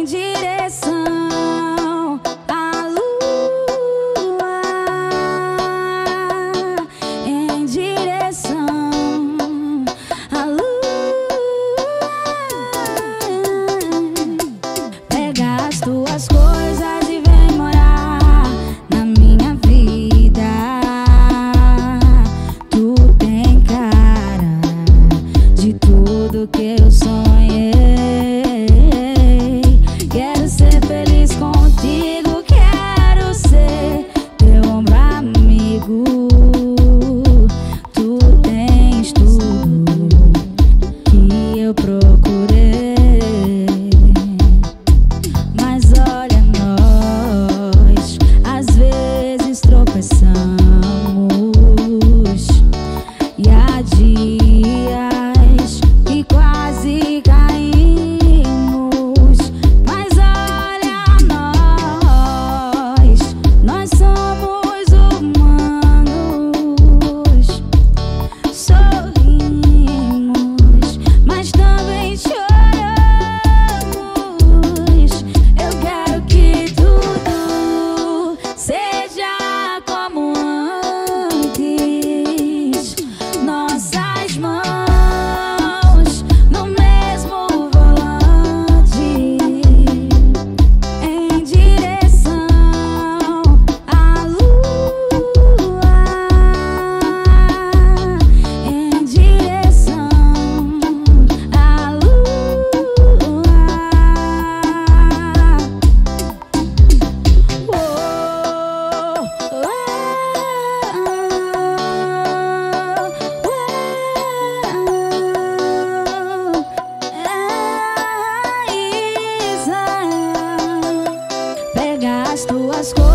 direção à lua, em direção à lua. Pega as tuas coisas e vem morar na minha vida. Tu tem cara de tudo que eu sonhei. Quero ser feliz contigo, quero ser teu ombro amigo. Tu tens tudo que eu procurei. Mas olha, nós às vezes tropeçamos e há dias que quase caímos. Mas olha, nós somos humanos. Sorrimos, mas também choramos. Eu quero que tudo seja como antes. Nossas mãos no mesmo volante, em direção à lua, em direção à lua. Pega as tuas coisas